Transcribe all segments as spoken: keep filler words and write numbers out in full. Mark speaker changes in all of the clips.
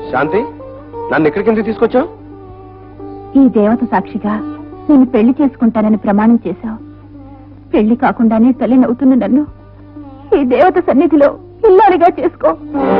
Speaker 1: శాంతి, నన్ను ఎక్కడికి ఎందుకు తీసుకొచ్చావు?
Speaker 2: ఈ దేవత సాక్షిగా నేను పెళ్లి చేసుకుంటానని ప్రమాణం చేశావు. పెళ్లి కాకుండానే తల్లినవుతున్న నన్ను ఈ దేవత సన్నిధిలో ఇల్లాలిగా చేసుకో.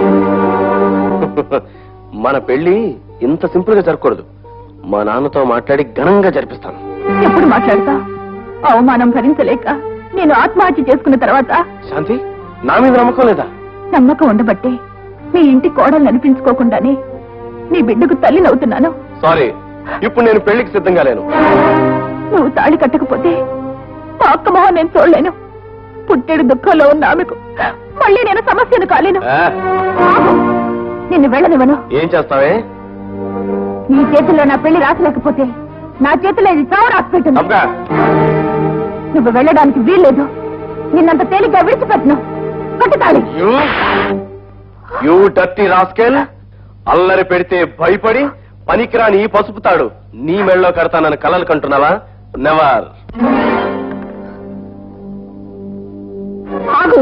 Speaker 1: మన పెళ్లి ఇంత సింపుల్ గా జరగకూడదు. మా నాన్నతో మాట్లాడి ఘనంగా జరిపిస్తాను.
Speaker 2: ఎప్పుడు మాట్లాడతా? అవమానం భరించలేక నేను ఆత్మహత్య చేసుకున్న తర్వాత.
Speaker 1: శాంతి, నా మీద నమ్మకం లేదా?
Speaker 2: నమ్మకం ఉండబట్టే మీ ఇంటి కోడలు అనిపించుకోకుండానే నీ బిడ్డకు తల్లినవుతున్నాను.
Speaker 1: సారీ, ఇప్పుడు నేను పెళ్లికి సిద్ధంగా లేను.
Speaker 2: నువ్వు తాళి కట్టకపోతే మా అక్క మొహం నేను చూడలేను. పుట్టేడు దుఃఖంలో ఉన్న ఆమెకు మళ్ళీ నేను సమస్యను కాలేను. నిన్ను వెళ్ళనివ్వను.
Speaker 1: ఏం చేస్తావే?
Speaker 2: నీ చేతుల్లో నా పెళ్లి రాసలేకపోతే నా చేతిలో ఇది చావు రాసి పెట్టింది. నువ్వు వెళ్ళడానికి వీల్లేదు. నిన్నంత తేలిగ్గా విడిచిపెట్టను. కట్టుతాళి.
Speaker 1: You dirty rascal! అల్లరి పెడితే భయపడి పనికిరాని ఈ పసుపు తాడు నీ మెళ్ళలో కడతానని కలలు కంటున్నావా? నెవర్.
Speaker 2: ఆగు.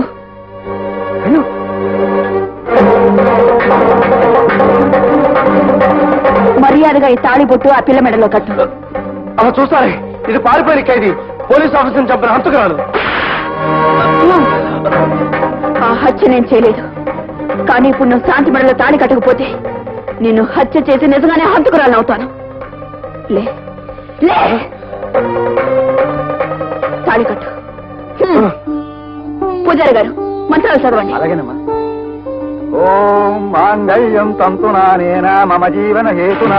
Speaker 2: మర్యాదగా ఈ తాళి బొట్టు ఆ పిల్ల మెడలో కట్టు.
Speaker 1: అలా చూస్తారే, ఇది పారిపోయిన ఖైదీ. పోలీస్ ఆఫీసర్ని చంపిన హంతకురాలు.
Speaker 2: ఆ హత్య నేను చేయలేదు. కానీ ఇప్పుడు నువ్వు శాంతి మెడలో తాళి కట్టకపోతే నేను హత్య చేసి నిజంగానే హంతకురాలను అవుతాను. లే లే తాళి కట్టు. పూజారి గారు, మంత్రాలు చదవండి.
Speaker 3: అలాగేనమ్మా. ఓం మాంగళ్యం తంతునానేన మమ జీవన హేతునా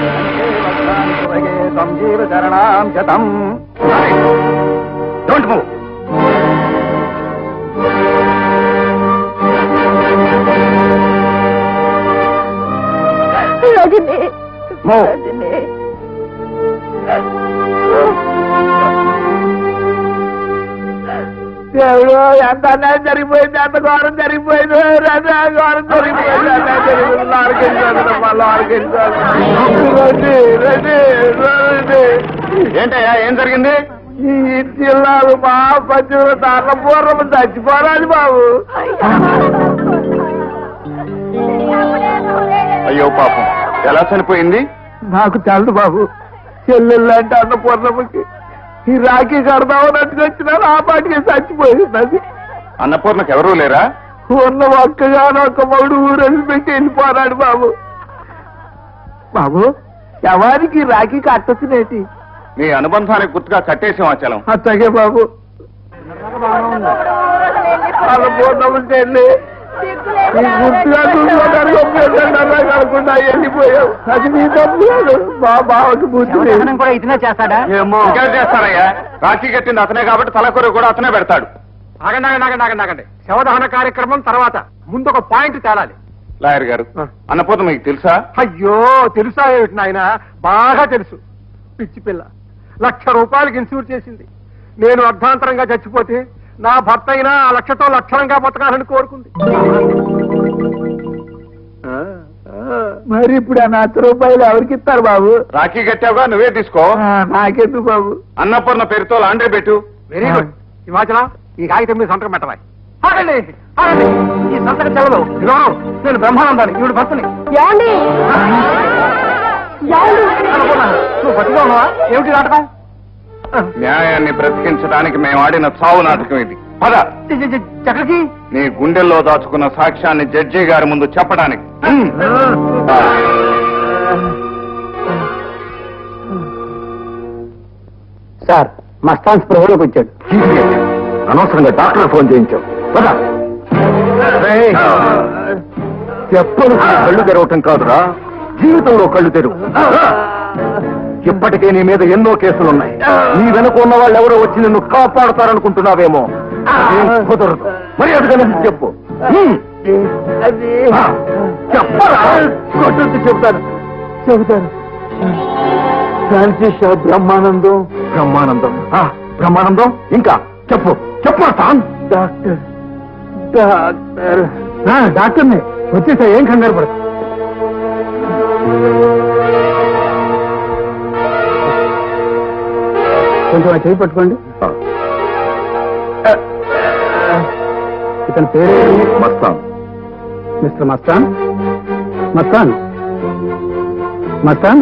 Speaker 3: సంజీవ శరణాం శతం. Don't move.
Speaker 2: Rajani,
Speaker 3: move.
Speaker 2: Rajani.
Speaker 3: దేవుడు, ఎంత అన్యాయం జరిగిపోయింది, ఎంత ఘోరం జరిగిపోయింది, రాజా ఘోరం జరిగిపోయింది, అన్యాయం జరిగిపోయింది. లారికెళ్ళిపోయిందమ్మా, లారికెళ్ళిపోయింది. ఏంటయ్యా, ఏం జరిగింది? ఈ జిల్లాలు మా పచ్చుల తాళ్ళ పూర్వం చచ్చిపోరాదు బాబు.
Speaker 1: అయ్యో పాపం, ఎలా చనిపోయింది?
Speaker 3: నాకు తెలదు బాబు. చెల్లెళ్ళంటే అన్న పూర్ణమ్మకి ఈ రాఖీ కడదామని అట్టుకొచ్చినాను. ఆ పాటికి చచ్చిపోయింది. అది
Speaker 1: అన్నపూర్ణకు ఎవరూ లేరా?
Speaker 3: ఉన్న ఒక్కగానో ఒక్క మౌడు ఊరేసి పెట్టి వెళ్ళిపోరాడు బాబు. బాబు, ఎవరికి రాఖీ కట్టొచ్చినేటి?
Speaker 1: మీ అనుబంధానికి గుర్తుగా కట్టేసాం ఆచలం.
Speaker 3: అత్తగే బాబు. వాళ్ళ పూర్ణమ్మ చెల్లి గుర్తుగా చూసుకోవడానికి ఒప్పుకుంటున్నా కాకుండా వెళ్ళిపోయావు. అది మీ తప్పు. మా బావకి బుద్ధి కూడా ఇతనే చేస్తాడా?
Speaker 1: ఏమో చేస్తాడయ్యా. రాఖీ కట్టింది అతనే కాబట్టి తలకొర కూడా అతనే పెడతాడు.
Speaker 3: ఆగండి ఆగండి ఆగండి ఆగండి. శవదహన కార్యక్రమం తర్వాత ముందు ఒక పాయింట్ తేలాలి.
Speaker 1: లాయర్ గారు, అన్నపూర్ణ మీకు తెలుసా?
Speaker 3: అయ్యో, తెలుసా ఏమిటి నాయన? బాగా తెలుసు. పిచ్చి పిల్ల లక్ష రూపాయలకి ఇన్సూర్ చేసింది. నేను అర్ధాంతరంగా చచ్చిపోతే నా భర్త అయినా ఆ లక్షతో లక్షణంగా బతకాలని కోరుకుంది. మరి ఇప్పుడు ఆ లక్ష రూపాయలు ఎవరికి ఇస్తారు బాబు?
Speaker 1: రాఖీ కట్టావుగా, నువ్వే తీసుకో.
Speaker 3: నాకెందుకు బాబు?
Speaker 1: అన్నపూర్ణ పేరుతో లాండ్రీ పెట్టు.
Speaker 3: Very good. హిమాచలం, ఈ కాగితం మీద సంతకం పెట్టవాలి. ఆగండి ఆగండి. ఈ సంతకం చెవలు నేను బ్రహ్మానందాన్ని, ఈవిడ భర్తని. నువ్వు బతిగా ఉన్నావా? ఏమిటి నాటకం?
Speaker 1: న్యాయాన్ని బ్రతికించడానికి మేము ఆడిన చావు నాటకం ఇది. పద.
Speaker 3: ఎక్కడికి?
Speaker 1: నీ గుండెల్లో దాచుకున్న సాక్ష్యాన్ని జడ్జి గారి ముందు చెప్పడానికి.
Speaker 3: సార్, మస్తాన్ స్పృహలోకి వచ్చాడు.
Speaker 1: అనవసరంగా డాక్టర్ ఫోన్ చేయించావు. పద. చెప్పలు కళ్ళు తెరవటం కాదురా, జీవితంలో కళ్ళు తెరువు. ఇప్పటికే నీ మీద ఎన్నో కేసులున్నాయి. నీ వెనుక ఉన్న వాళ్ళు ఎవరో వచ్చి నిన్ను కాపాడుతారనుకుంటున్నావేమో. కుదరదు. మరి అడుగునే చెప్పు. చెప్పరా?
Speaker 3: కొట్టొద్దు, చెబుతాను చెబుతాను. ఫ్రాన్సిస్ బ్రహ్మానందం.
Speaker 1: బ్రహ్మానందం బ్రహ్మానందం ఇంకా చెప్పు చెప్పు.
Speaker 3: డాక్టర్ డాక్టర్ డాక్టర్ని వచ్చేసా, ఏం కంగారు పడదు. కొంచెం చేయి పట్టుకోండి. ఇతని పేరు
Speaker 1: మస్తాన్.
Speaker 3: మిస్టర్ మస్తాన్. మస్తాన్, మస్తాన్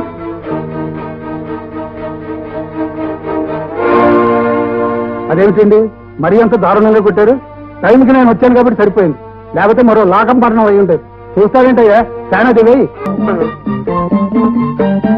Speaker 3: అదేమిటండి మరీ అంత దారుణంగా కొట్టారు? టైంకి నేను వచ్చాను కాబట్టి సరిపోయింది, లేకపోతే మరో లాకం పట్టణం అయి ఉంటుంది. చూస్తావేంటయ్యా చాలా దివేయి.